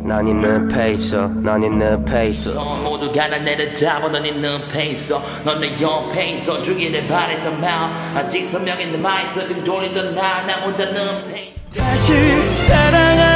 난 네 늪에 있어 난 네 늪에 있어 모두가 난 내려다보 넌 네 늪에 있어 넌 내 옆에 있어 주기를 바랬던 마음 아직 선명히 남아있어 등 돌리던 나 혼자 늪에 있어 다시 사랑하